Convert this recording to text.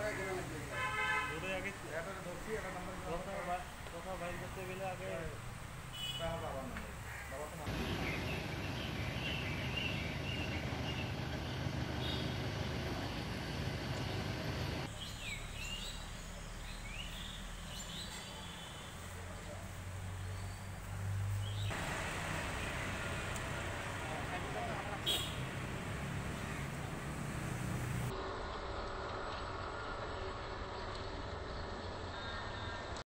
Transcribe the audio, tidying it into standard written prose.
দুটোই আগে এটা ধরছি, এটা নাম্বার কোথাও বাইর করতে গেলে আগে বাবার নাম্বার, বাবা তো